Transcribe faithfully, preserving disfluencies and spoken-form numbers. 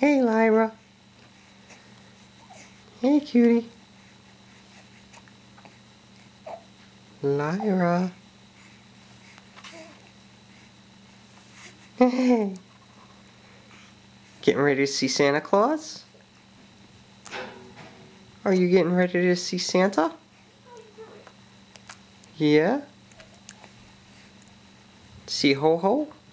Hey, Lyra. Hey, cutie. Lyra. Hey. Getting ready to see Santa Claus? Are you getting ready to see Santa? Yeah? See Ho Ho?